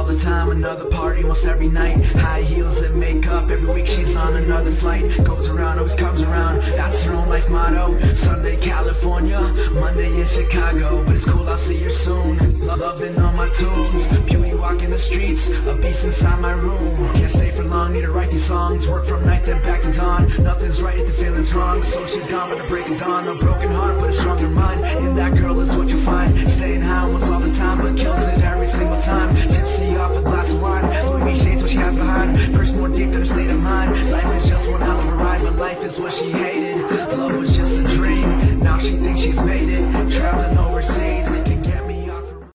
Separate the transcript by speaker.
Speaker 1: the time, another party almost every night. High heels and makeup, every week she's on another flight. Goes around, always comes around, that's her own life motto. Sunday California, Monday in Chicago, but it's cool, I'll see her soon. Loving all my tunes, beauty walking the streets, a beast inside my room. Can't stay for long, need to write these songs. Work from night then back to dawn, nothing's right if the feeling's wrong. So she's gone by the break of dawn. No broken heart but a stronger mind, and that girl is what you'll find. Staying high almost all the time, but kills it every single time. Tipsy off a glass of wine, Louis V shades what she has behind. Purse more deep than her state of mind. Life is just one hell of a ride, but life is what she hated. Love was just